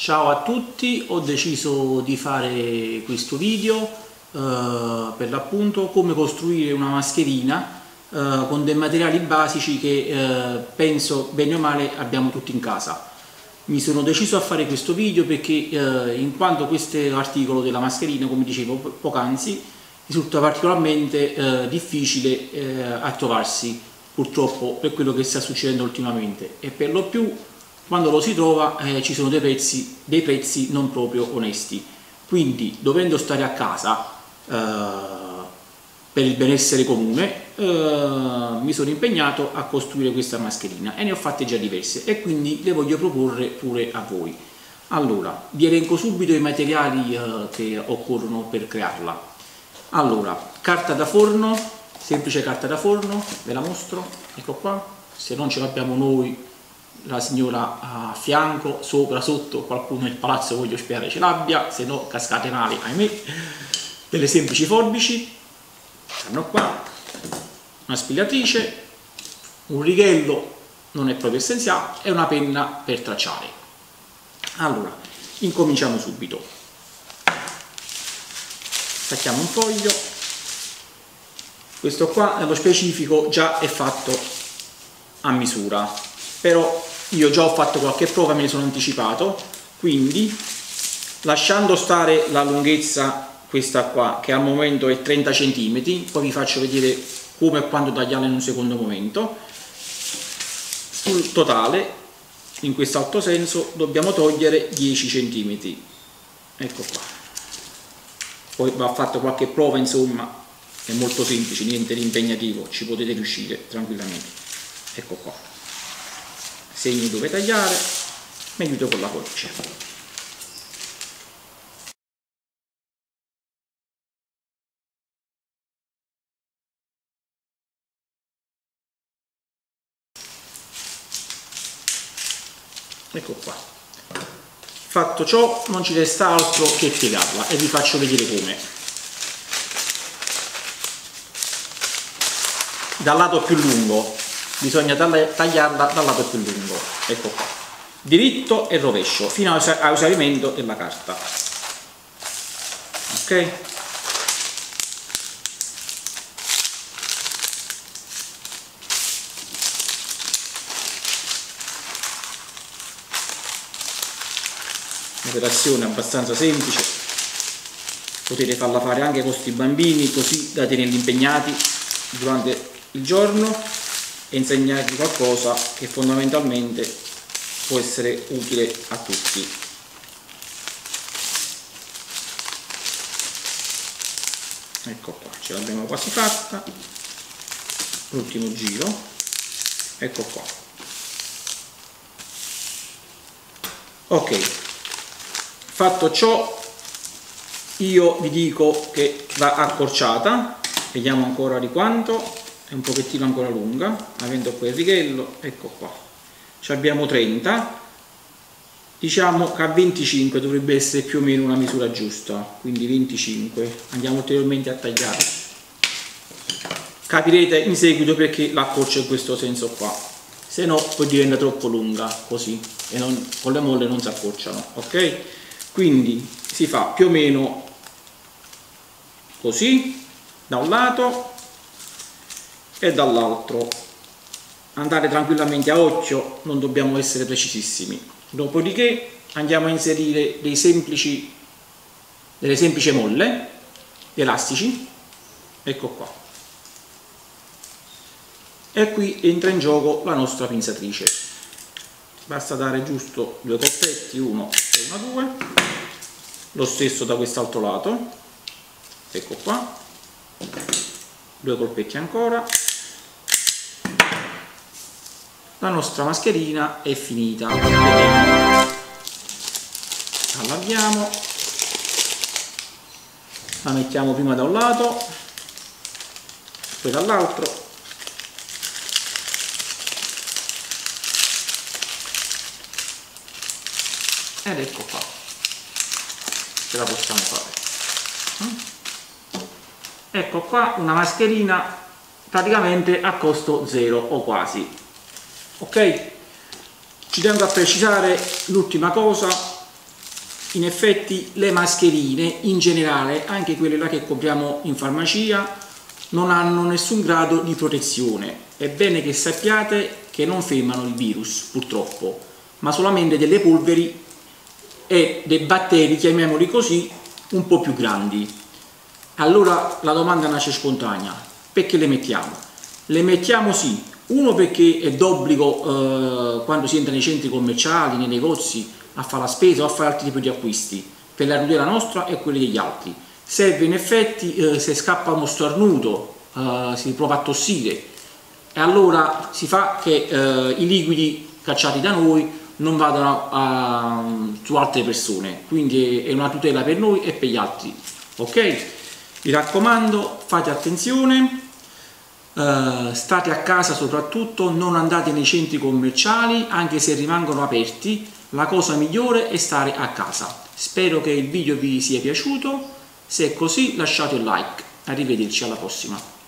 Ciao a tutti, ho deciso di fare questo video per l'appunto come costruire una mascherina con dei materiali basici che penso bene o male abbiamo tutti in casa. Mi sono deciso a fare questo video perché in quanto questo articolo della mascherina, come dicevo poc'anzi, risulta particolarmente difficile a trovarsi, purtroppo, per quello che sta succedendo ultimamente, e per lo più quando lo si trova ci sono dei prezzi non proprio onesti. Quindi, dovendo stare a casa per il benessere comune, mi sono impegnato a costruire questa mascherina e ne ho fatte già diverse e quindi le voglio proporre pure a voi. Allora, vi elenco subito i materiali che occorrono per crearla. Allora, carta da forno, semplice carta da forno, ve la mostro, ecco qua. Se non ce l'abbiamo noi, la signora a fianco, sopra, sotto, qualcuno nel palazzo voglio sperare ce l'abbia, se no cascate male, ahimè. Delle semplici forbici, stanno qua, una spigliatrice, un righello, non è proprio essenziale, e una penna per tracciare. Allora, incominciamo subito. Stacchiamo un foglio. Questo qua nello specifico già è fatto a misura, però io già ho fatto qualche prova, me ne sono anticipato, quindi lasciando stare la lunghezza questa qua, che al momento è 30 cm, poi vi faccio vedere come e quando tagliarla in un secondo momento. Sul totale, in quest'altro senso, dobbiamo togliere 10 cm, ecco qua. Poi va fatto qualche prova, insomma, è molto semplice, niente di impegnativo, ci potete riuscire tranquillamente. Ecco qua, segni dove tagliare, mi aiuto con la forbice. Ecco qua. Fatto ciò, non ci resta altro che piegarla e vi faccio vedere come. Dal lato più lungo, bisogna tagliarla dal lato più lungo, ecco qua, diritto e rovescio fino a esaurimento della carta, ok? Operazione abbastanza semplice, potete farla fare anche con questi bambini, così da tenerli impegnati durante il giorno e insegnargli qualcosa che fondamentalmente può essere utile a tutti. Ecco qua, ce l'abbiamo quasi fatta, l'ultimo giro, ecco qua. Ok, fatto ciò, io vi dico che va accorciata, vediamo ancora di quanto. È un pochettino ancora lunga, avendo quel righello, ecco qua, ci abbiamo 30, diciamo che a 25 dovrebbe essere più o meno una misura giusta, quindi 25, andiamo ulteriormente a tagliare, capirete in seguito perché l'accorcio in questo senso qua, se no poi diventa troppo lunga così e con le molle non si accorciano, ok? Quindi si fa più o meno così da un lato e dall'altro, andare tranquillamente a occhio, non dobbiamo essere precisissimi. Dopodiché andiamo a inserire delle semplici molle elastici, ecco qua, e qui entra in gioco la nostra pinzatrice. Basta dare giusto 2 colpetti, 1 e 1, 2, lo stesso da quest'altro lato, ecco qua, 2 colpetti ancora. La nostra mascherina è finita, vediamo, allarghiamo, la mettiamo prima da un lato, poi dall'altro, ed ecco qua, ce la possiamo fare. Ecco qua una mascherina praticamente a costo zero o quasi. Ok, ci tengo a precisare l'ultima cosa, in effetti le mascherine in generale, anche quelle là che compriamo in farmacia, non hanno nessun grado di protezione. È bene che sappiate che non fermano il virus, purtroppo, ma solamente delle polveri e dei batteri, chiamiamoli così, un po' più grandi. Allora la domanda nasce spontanea: perché le mettiamo? Le mettiamo sì, uno perché è d'obbligo quando si entra nei centri commerciali, nei negozi, a fare la spesa o a fare altri tipi di acquisti, per la tutela nostra e quelli degli altri. Serve in effetti se scappa uno starnuto, si prova a tossire, e allora si fa che i liquidi cacciati da noi non vadano su altre persone, quindi è una tutela per noi e per gli altri. Ok? Mi raccomando, fate attenzione, state a casa soprattutto, non andate nei centri commerciali anche se rimangono aperti, la cosa migliore è stare a casa. Spero che il video vi sia piaciuto, se è così lasciate un like, arrivederci alla prossima.